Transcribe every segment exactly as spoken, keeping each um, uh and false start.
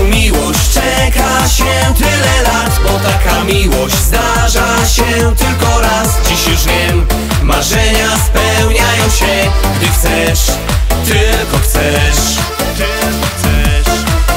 taką miłość czeka się tyle lat, bo taka miłość zdarza się tylko raz. Dziś już wiem, marzenia spełniają się, gdy chcesz, tylko chcesz, tylko chcesz.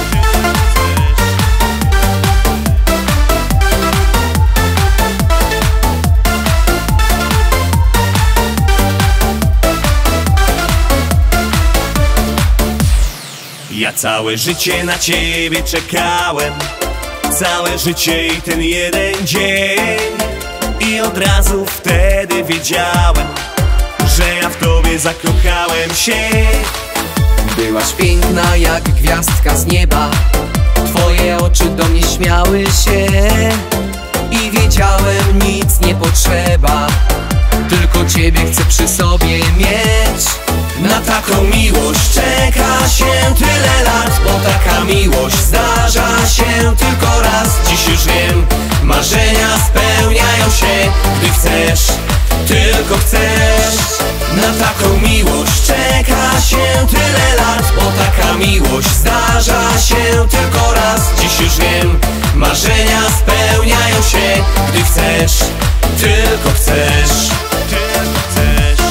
Ja całe życie na ciebie czekałem, całe życie i ten jeden dzień, i od razu wtedy wiedziałem, że ja w tobie zakochałem się. Byłaś piękna jak gwiazdka z nieba, twoje oczy do mnie śmiały się i wiedziałem, nic nie potrzeba, tylko ciebie chcę przy sobie mieć. Na taką miłość czeka się tyle lat, bo taka miłość zdarza się tylko raz. Dziś już wiem, marzenia spełniają się, gdy chcesz, tylko chcesz. Na taką miłość czeka się tyle lat, bo taka miłość zdarza się tylko raz. Dziś już wiem, marzenia spełniają się, gdy chcesz, tylko chcesz, tylko chcesz.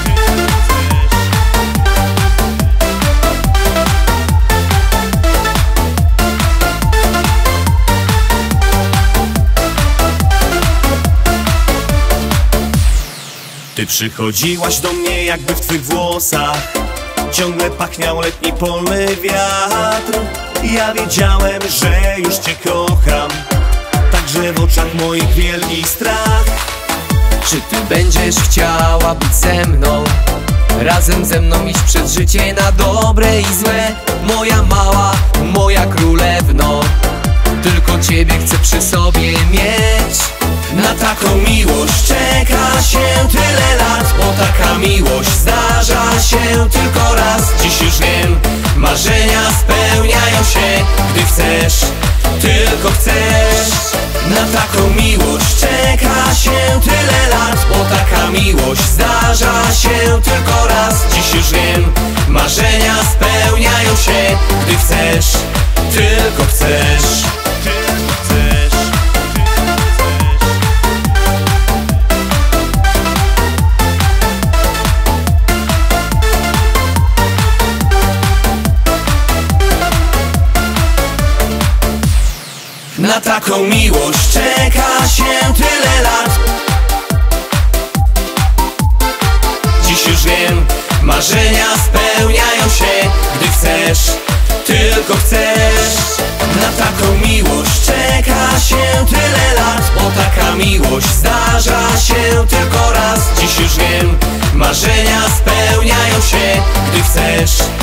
Ty przychodziłaś do mnie, jakby w twych włosach ciągle pachniał letni polny wiatr. Ja wiedziałem, że już cię kocham, także w oczach moich wielki strach. Czy ty będziesz chciała być ze mną, razem ze mną iść przez życie na dobre i złe? Moja mała, moja królewno, tylko ciebie chcę przy sobie mieć. Na taką miłość czeka się tyle lat, bo taka miłość zdarza się tylko raz. Dziś już wiem, marzenia spełniają się, gdy chcesz, tylko chcesz. Na taką miłość czeka się tyle lat, bo taka miłość zdarza się tylko raz. Dziś już wiem, marzenia spełniają się, gdy chcesz, tylko chcesz, tylko chcesz. Na taką miłość czeka się tyle lat. Dziś już wiem, marzenia spełniają się, gdy chcesz, tylko chcesz. Na taką miłość czeka się tyle lat, bo taka miłość zdarza się tylko raz. Dziś już wiem, marzenia spełniają się, gdy chcesz,